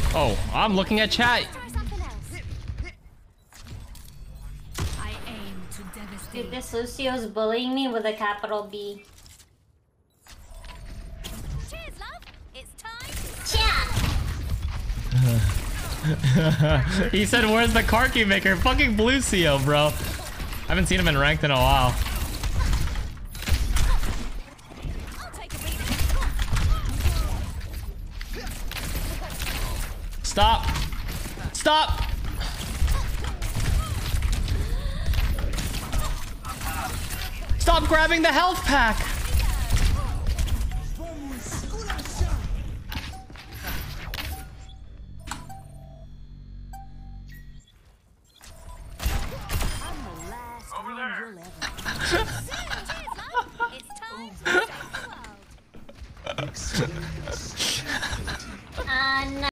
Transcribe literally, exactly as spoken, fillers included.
Oh, I'm looking at chat. Dude, this Lucio's bullying me with a capital B. Cheers, love. It's time. Cheers. He said, where's the KarQ maker? Fucking Lucio, bro. I haven't seen him in ranked in a while. I'll take a beat. Stop. Stop. Stop grabbing the health pack.